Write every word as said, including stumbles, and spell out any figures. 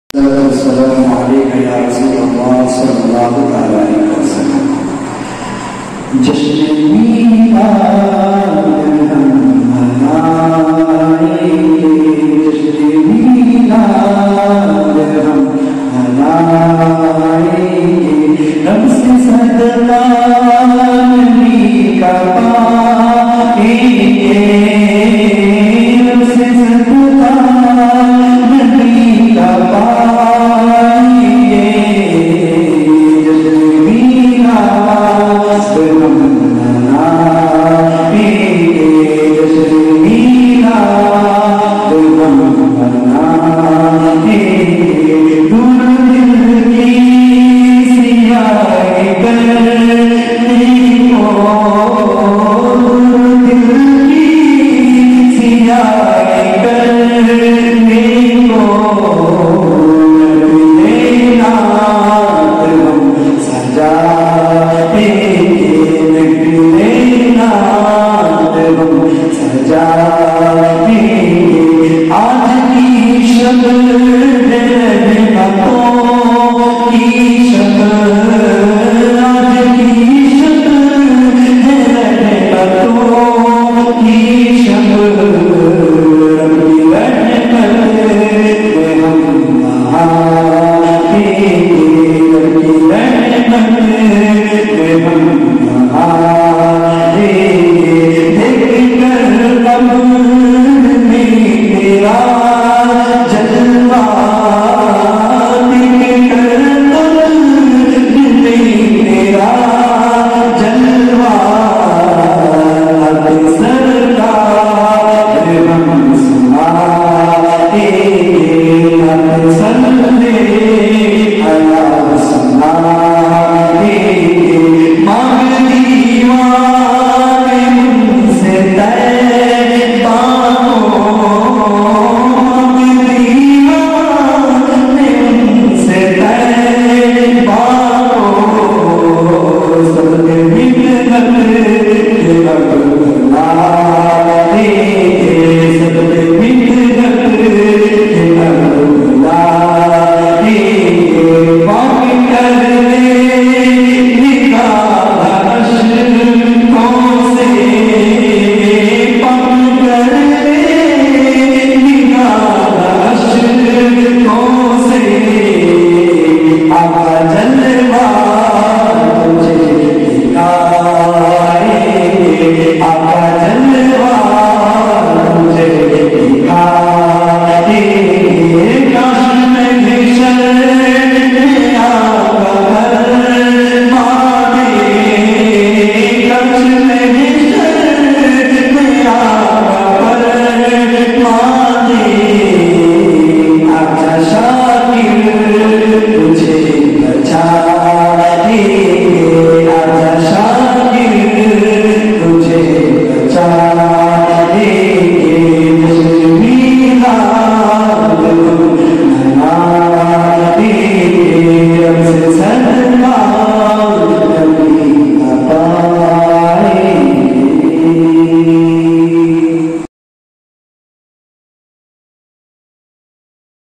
अस्सलामु अलैका या रसूलल्लाह सल्लल्लाहु अलैहि वसल्लम। जश्न मीलाद हम मनाएंगे, जश्न मीलाद हम मनाएंगे, रब से सदका नबी का पाएंगे, रब से सदका नबी का पाएंगे, जश्न मीलाद हम मनाएंगे, जश्न मीलाद हम मनाएंगे। दूर दिल की सियाही करने को, दूर दिल की सियाही करने को, नगीना हम सजाएंगे, नगीना हम सजाएंगे। आज की शब रहमतों की शब, आज की शब रहमतों की शब, रब की रहमत में हम नहाएंगे, रब की रहमत में हम नहाएंगे। देखकर कब्र में तेरा जलवा, देखकर कब्र में तेरा जलवा, अब सरकार हम सुनाएंगे, अब सल्ले अला सुनाएंगे। मांग दीवाने मुझसे तैबा को, मांग दीवाने मुझसे तैबा को, सबके मिन्नत के अगलाए, सबके मिन्नत के अगलाए। पाक कर ले निगाह अश्कों से, पाक कर ले निगाह अश्कों से, आका जलवा तुझे दिखाएंगे, आका जलवा तुझे दिखाएंगे। काश मैं घिसल में आका फरमाए, काश मैं घिसल में आका फरमाए। आजा शाकिर तुझे बचाएंगे, आजा शाकिर तुझे बचाएंगे। जश्न मीलाद हम मनाएंगे, रब से सदका